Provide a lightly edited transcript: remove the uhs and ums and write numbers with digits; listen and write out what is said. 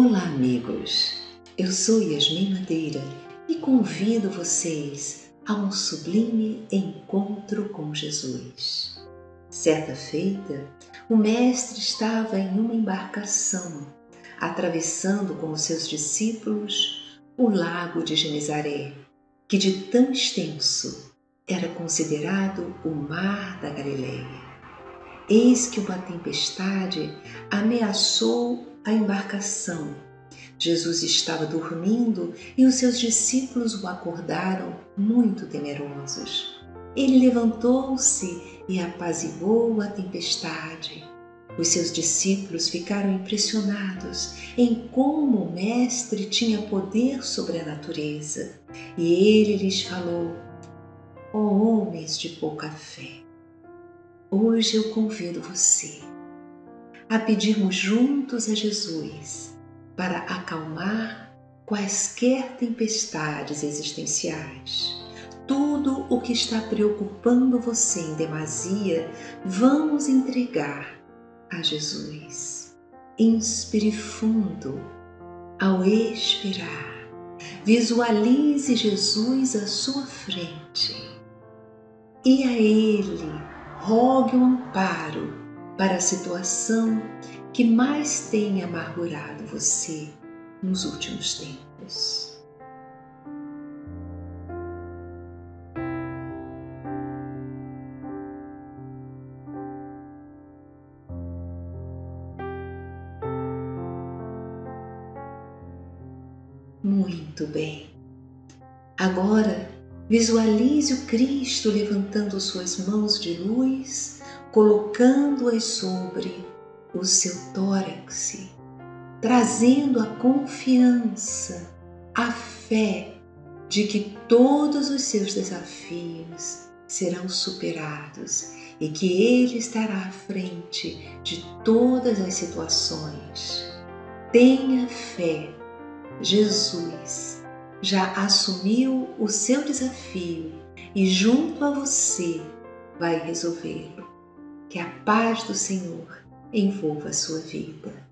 Olá, amigos! Eu sou Yasmin Madeira e convido vocês a um sublime encontro com Jesus. Certa feita, o Mestre estava em uma embarcação, atravessando com os seus discípulos o lago de Genesaré, que de tão extenso era considerado o mar da Galileia. Eis que uma tempestade ameaçou a embarcação. Jesus estava dormindo e os seus discípulos o acordaram muito temerosos. Ele levantou-se e apaziguou a tempestade. Os seus discípulos ficaram impressionados em como o Mestre tinha poder sobre a natureza. E ele lhes falou: ó homens de pouca fé! Hoje eu convido você a pedirmos juntos a Jesus para acalmar quaisquer tempestades existenciais. Tudo o que está preocupando você em demasia, vamos entregar a Jesus. Inspire fundo. Ao expirar, visualize Jesus à sua frente e a Ele rogue um amparo para a situação que mais tem amargurado você nos últimos tempos. Muito bem. Agora, visualize o Cristo levantando suas mãos de luz, colocando-as sobre o seu tórax, trazendo a confiança, a fé de que todos os seus desafios serão superados e que Ele estará à frente de todas as situações. Tenha fé. Jesus já assumiu o seu desafio e junto a você vai resolvê-lo. Que a paz do Senhor envolva a sua vida.